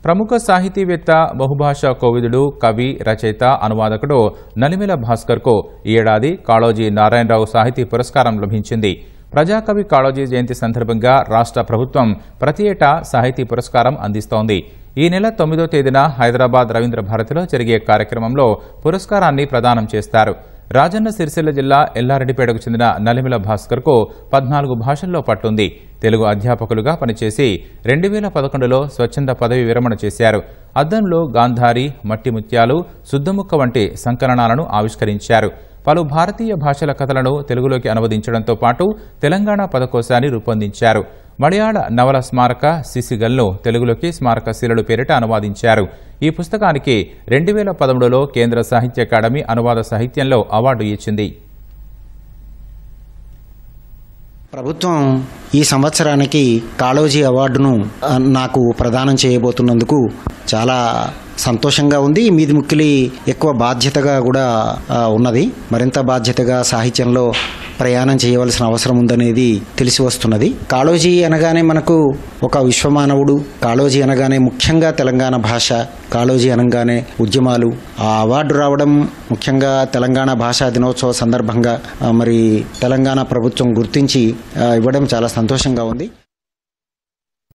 ప్రముఖ సాహితీవేత్త బహుభాషా కోవిదుడు కవి రచయిత అనువాదకుడు నలిమిల భాస్కర్కు ఈ ఏడాది కాళోజీ నారాయణరావు సాహితీ పురస్కారం లభించింది. ప్రజాకవి కాళోజీ జయంతి సందర్భంగా రాష్ట్ర ప్రభుత్వం ప్రతి ఏటా సాహితీ పురస్కారం అందిస్తోంది. ఈ నెల 9వ తేదీన హైదరాబాద్ రవీంద్ర భారతిలో జరిగే కార్యక్రమంలో పురస్కారాన్ని ప్రదానం చేస్తారు. రాజన్న సిరిసిల్ల జిల్లా ఎల్లారెడ్డిపేటకు చెందిన నలిమిల భాస్కర్కు 14 భాషల్లో పట్టుంది. తెలుగు అధ్యాపకులుగా పనిచేసి 2011లో స్వచ్ఛంద పదవి విరమణ చేశారు. అద్దంలో గాంధారి, మట్టి ముత్యాలు, శుద్ధముక్క వంటి సంకలనాలను ఆవిష్కరించారు. పలు భారతీయ భాషల కథలను తెలుగులోకి అనువదించడంతో పాటు తెలంగాణ పదకోశాన్ని రూపొందించారు. మలయాళ నవల స్మారక సిసిగల్ను తెలుగులోకి స్మారక శిలలు పేరిట అనువాదించారు. ఈ పుస్తకానికి 2013లో కేంద్ర సాహిత్య అకాడమీ అనువాద సాహిత్యంలో అవార్డు ఇచ్చింది. ప్రభుత్వం ఈ సంవత్సరానికి కాళోజీ అవార్డును నాకు ప్రదానం చేయబోతున్నందుకు చాలా సంతోషంగా ఉంది. మీది ముక్కిలి ఎక్కువ బాధ్యతగా కూడా ఉన్నది. మరింత బాధ్యతగా సాహిత్యంలో ప్రయాణం చేయవలసిన అవసరం ఉందనేది తెలిసి వస్తున్నది. కాళోజీ అనగానే మనకు ఒక విశ్వమానవుడు, కాళోజీ అనగానే ముఖ్యంగా తెలంగాణ భాష, కాళోజీ అనగానే ఉద్యమాలు. ఆ అవార్డు రావడం ముఖ్యంగా తెలంగాణ భాషా దినోత్సవ సందర్భంగా మరి తెలంగాణ ప్రభుత్వం గుర్తించి ఇవ్వడం చాలా సంతోషంగా ఉంది.